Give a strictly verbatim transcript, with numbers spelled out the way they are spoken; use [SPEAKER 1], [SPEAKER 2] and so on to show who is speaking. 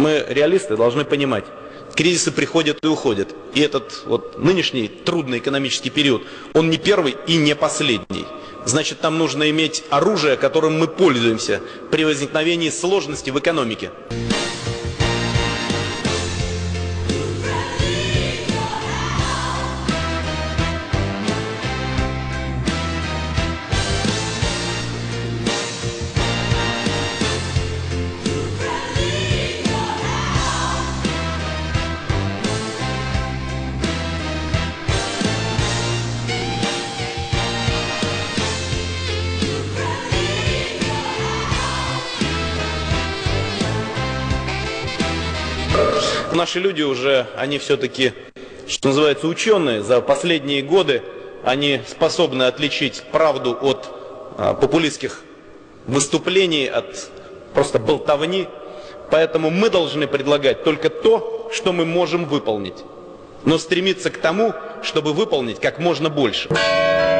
[SPEAKER 1] мы, реалисты, должны понимать, кризисы приходят и уходят. И этот вот нынешний трудный экономический период, он не первый и не последний. Значит, нам нужно иметь оружие, которым мы пользуемся при возникновении сложностей в экономике. Наши люди уже, они все-таки, что называется, ученые. За последние годы они способны отличить правду от а, популистских выступлений, от просто болтовни. Поэтому мы должны предлагать только то, что мы можем выполнить. Но стремиться к тому, чтобы выполнить как можно больше.